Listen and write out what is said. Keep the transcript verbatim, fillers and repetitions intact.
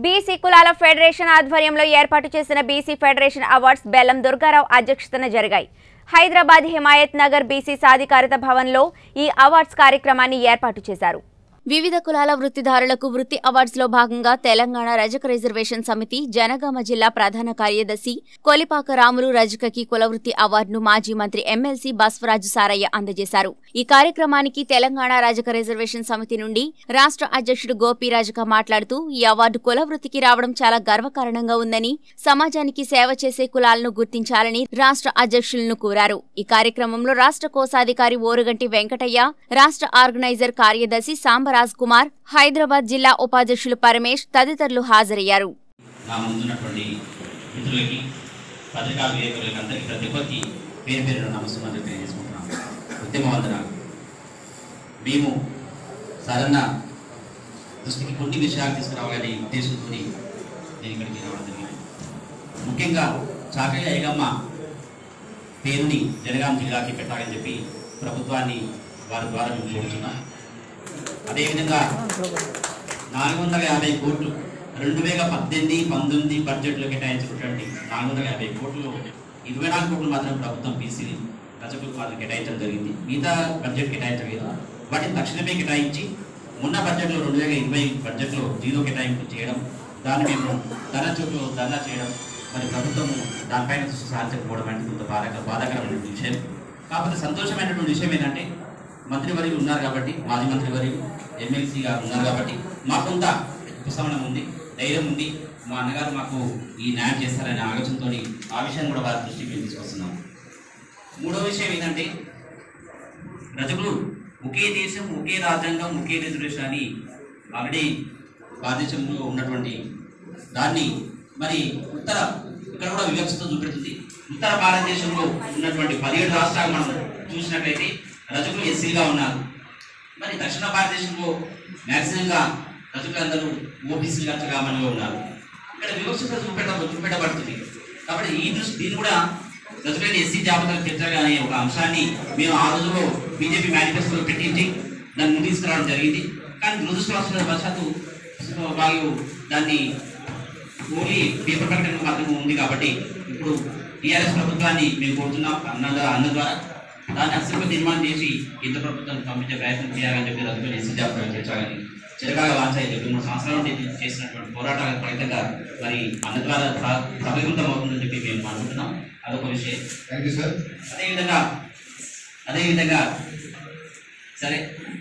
BC కులాల federation ఆధ్వర్యంలో ఏర్పాటు చేసిన బీసీ ఫెడరేషన్ అవార్డ్స్ బెల్లం దుర్గారావు అధ్యక్షతన జరిగాయి. హైదరాబాద్ హిమాయత్ నగర్ బీసీ సాధికారత భవన్లో ఈ అవార్డ్స్ కార్యక్రమాన్ని ఏర్పాటు చేశారు. వివిధ కులాల వృత్తిదారులకు వృత్తి అవార్డ్స్ లో భాగంగా తెలంగాణ రజక రిజర్వేషన్ సమితి జనగామ జిల్లా ప్రధాన కార్యదర్శి కొలిపాక రాములు రజకకి కులవృత్తి అవార్డును మాజీ మంత్రి ఎమ్మెల్సీ బస్వరాజు సారయ్య అందజేశారు. ఈ కార్యక్రమానికి తెలంగాణ రజక రిజర్వేషన్ సమితి నుండి రాష్ట్ర అధ్యక్షుడు గోపి రజక మాట్లాడుతూ ఈ అవార్డు కులవృత్తికి రావడం చాలా గర్వకారణంగా ఉందని, సమాజానికి సేవ చేసే కులాలను గుర్తించాలని రాష్ట్ర అధ్యక్షులను కోరారు. ఈ కార్యక్రమంలో రాష్ట్ర కోశాధికారి ఓరుగంటి వెంకటయ్య, రాష్ట్ర ఆర్గనైజర్ కార్యదర్శి సాంబ రాజ్ కుమార్, హైదరాబాద్ జిల్లా ఉపాధ్యక్షులు పరమేష్ తదితరులు హాజరయ్యారు. మేము సాధారణ దృష్టికి కొన్ని విషయాలు తీసుకురావాలనే ఉద్దేశంతో నేను ఇక్కడికి రావడం జరిగింది. ముఖ్యంగా చాకయ్య ఏగమ్మ పేరుని జనగాం జిల్లాకి పెట్టాలని చెప్పి ప్రభుత్వాన్ని వారి ద్వారా మేము కోరుతున్నాం. అదేవిధంగా నాలుగు వందల యాభై కోట్లు రెండు వేల పద్దెనిమిది పంతొమ్మిది బడ్జెట్లో కేటాయించినటువంటి నాలుగు వందల యాభై కోట్లు ఇరవై నాలుగు కోట్లు మాత్రం ప్రభుత్వం బీసీ రజకులకు మాత్రం కేటాయించడం జరిగింది. మిగతా బడ్జెట్ కేటాయించలేదు. వాటిని తక్షణమే కేటాయించి మొన్న బడ్జెట్లో రెండు వేల ఇరవై బడ్జెట్లో జీరో కేటాయింపు చేయడం, దాన్ని మేము ధర చూపు ధర్నా చేయడం, మరి ప్రభుత్వము దానిపైన దృష్టి సాధించకపోవడం అంటే కొంత బాధక బాధాకరమైన విషయం. కాకపోతే సంతోషమైనటువంటి విషయం ఏంటంటే మంత్రివర్యులు ఉన్నారు కాబట్టి, మాజీ మంత్రివర్యులు ఎమ్మెల్సీ గారు ఉన్నారు కాబట్టి మాకు కొంత ఉపశమనం ఉంది, ధైర్యం ఉంది. మా అన్నగారు మాకు ఈ న్యాయం చేస్తారనే ఆలోచనతో ఆ విషయం కూడా వారి దృష్టికి మేము తీసుకొస్తున్నాం. మూడో విషయం ఏంటంటే రజకులు ఒకే దేశం, ఒకే రాజ్యాంగం, ఒకే రిజర్వేషన్ అని ఆల్రెడీ భారతదేశంలో ఉన్నటువంటి దాన్ని మరి ఉత్తర ఇక్కడ కూడా వివక్షత చూపెడుతుంది. ఉత్తర భారతదేశంలో ఉన్నటువంటి పదిహేడు రాష్ట్రాలు మనం చూసినట్లయితే రజకులు ఎస్సీగా ఉన్నారు. మరి దక్షిణ భారతదేశంలో మ్యాక్సిమంగా రజకులందరూ ఓబీసీగా చగామణిలో ఉన్నారు. ఇక్కడ వివక్షత చూపెట్ట చూపెట్టబడుతుంది. కాబట్టి ఈ దృష్టి దీన్ని కూడా రజకులైన ఎస్సీ జాబితాలు చేర్చాలనే ఒక అంశాన్ని మేము ఆ రోజులో బీజేపీ మేనిఫెస్టోలో పెట్టించి దాన్ని ముందు తీసుకురావడం జరిగింది. కానీ దురదృష్టవశాత్తు వాళ్ళు దాన్ని ఓన్లీ పేపర్ ప్రకటన మాత్రమే ఉంది. కాబట్టి ఇప్పుడు టీఆర్ఎస్ ప్రభుత్వాన్ని మేము కోరుతున్నాం అన్న అన్న ద్వారా దాన్ని అసలు నిర్మాణం చేసి కేంద్ర ప్రభుత్వాన్ని పంపించే ప్రయత్నం చేయాలని చెప్పి రజకులు ఎస్సీ జాబితాలు చేర్చాలని చిరకాగా వాంచాయి చెప్పి మూడు సంవత్సరాల నుండి చేసినటువంటి పోరాటాల ఫలితంగా మరి అన్న ద్వారా సఫలీకృతం అవుతుందని చెప్పి మేము అనుకుంటున్నాం. అదొక విషయం. అదేవిధంగా అదేవిధంగా సరే